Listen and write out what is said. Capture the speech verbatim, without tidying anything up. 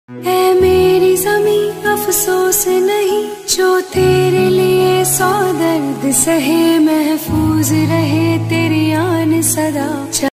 ऐ मेरी ज़मीं अफसोस नहीं, जो तेरे लिए सौ दर्द सहे, महफूज रहे तेरी आन सदा।